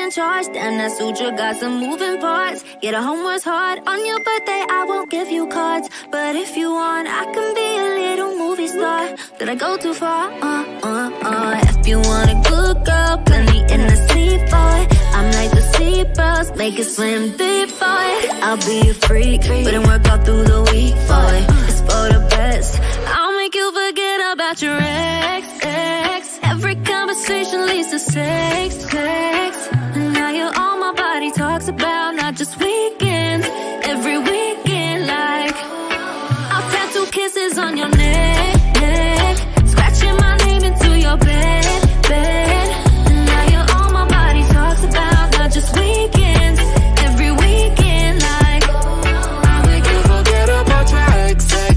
in charge. Damn, that suture got some moving parts. Yeah, the homework's hard. On your birthday, I won't give you cards, but if you want, I can be a little movie star. Did I go too far? If you want a good girl, plenty in the sleep, boy. I'm like the sea bros, make it swim deep, boy. I'll be a freak, but then work out through the week, boy. It's for the best. I'll make you forget about your ex. Every conversation leads to sex. And now you're all my body talks about, not just weekends. Every weekend, like I'll tattoo kisses on your neck, scratching my name into your bed. And now you're all my body talks about, not just weekends. Every weekend, like I'll make you forget about your ex.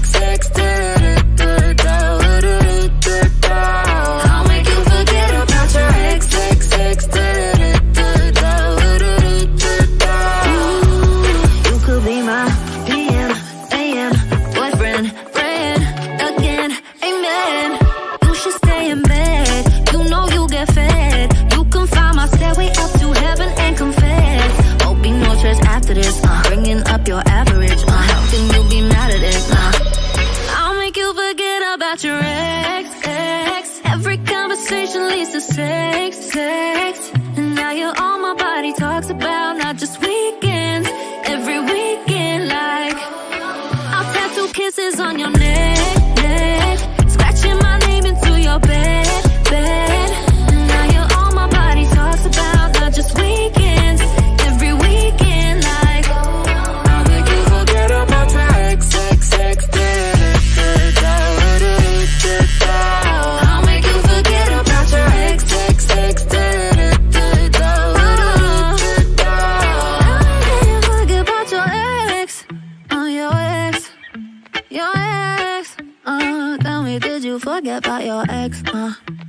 I'll make you forget about your ex. You could be my PM, AM, boyfriend, friend, again, amen. You should stay in bed, you know you get fed. You can find my stairway up to heaven and confess. Won't be no stress after this, bringing up your average. How can you be mad at it? I'll make you forget about your ex. Every conversation leads to sex. And now you're all my body talks about, not just weekends. Every weekend, like I'll tattoo kisses on your neck, scratching my name into your bed. And now you're all my body talks about, not just weekends. Every weekend, like I'll make you forget about your ex. I'll make you forget about your ex. Your ex. Tell me, did you forget about your ex?